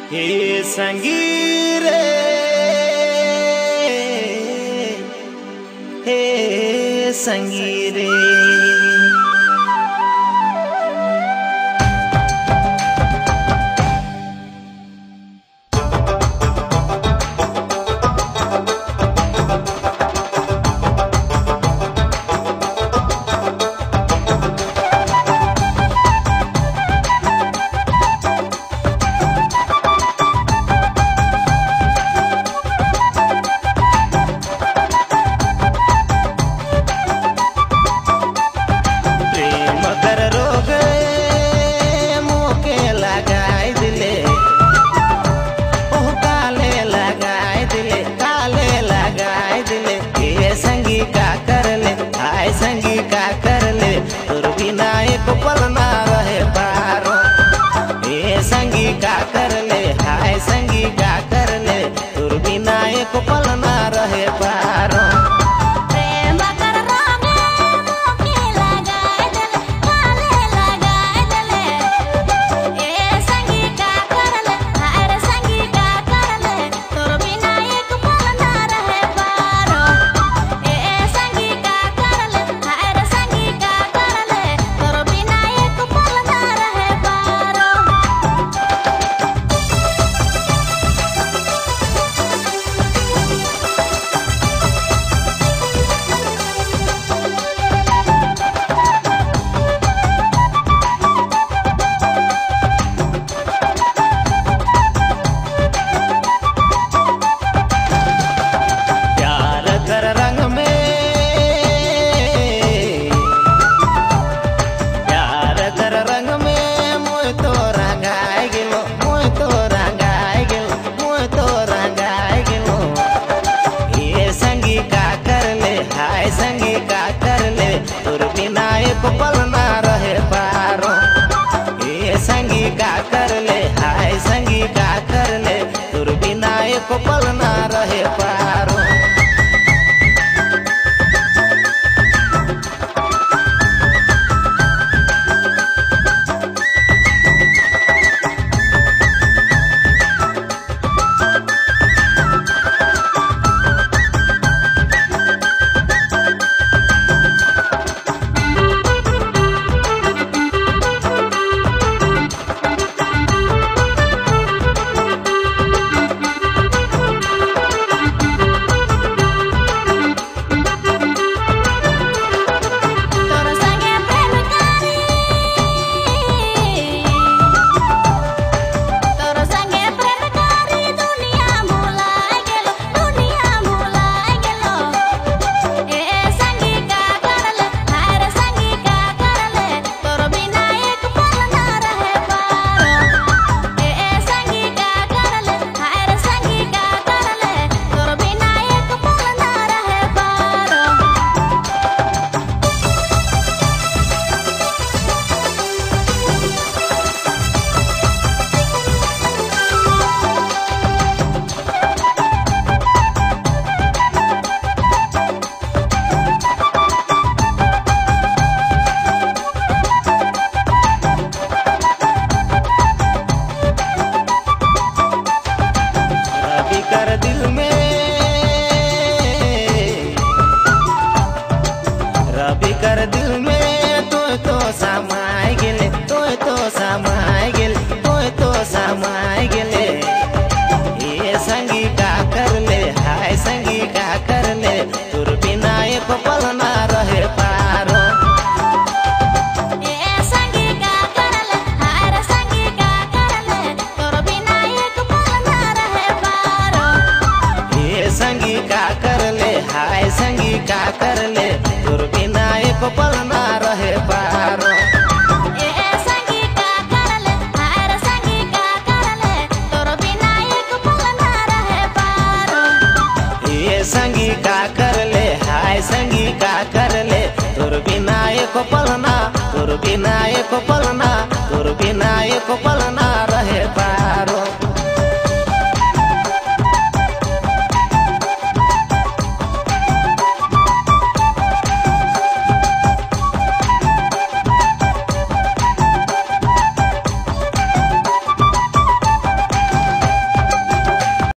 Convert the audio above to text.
हे संगी रे, हे संगी रे। संगी का कर ले तोर बिना एक पल ना रहे पारो। ए संगी का कर ले, हाय संगी का कर ले तोर बिना एक पल ना रहे पारो। संगी का कर ले तोर बिना एक पल ना रहे पारो। ए संगी का कर ले, हाय संगी का कर ले तोर बिना एक पल ना रहे पारो। कर दिल में तो समाय गेले, तो समाय गेले, तो समाय गेले। ये संगी का कर ले, हाय संगी का कर ले तोर बिना एक पल ना रहे पारो। ये संगी का कर ले, हाय संगी का कर ले तोर बिना एक पल ना रहे पारो। ये संगी का कर ले, हाय संगी का कर ले तोर बिना एक पल ना रहे पारो। ये संगी का कर ले, हाय संगी का कर ले तोर बिना एक पल ना रहे पारो। ये संगी का कर ले, हाय संगी का कर ले तोर बिना एक पल ना, तोर बिना एक पल ना, तोर बिना एक पल ना